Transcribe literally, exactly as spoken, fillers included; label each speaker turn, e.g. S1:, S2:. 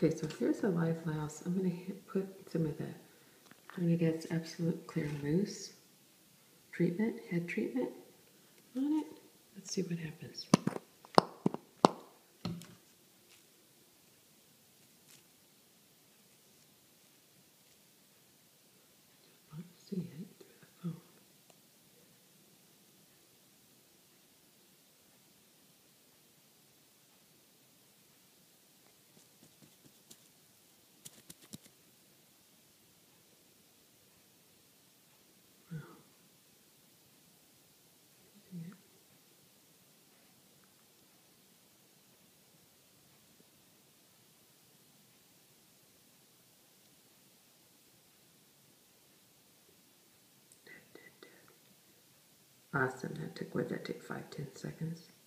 S1: Okay, so here's a live louse. I'm going to put some of the Bernadette's Absolute Clear Mousse treatment, head treatment on it. Let's see what happens. Let's see it through the phone. Awesome. That took, what did that take? Five, ten seconds.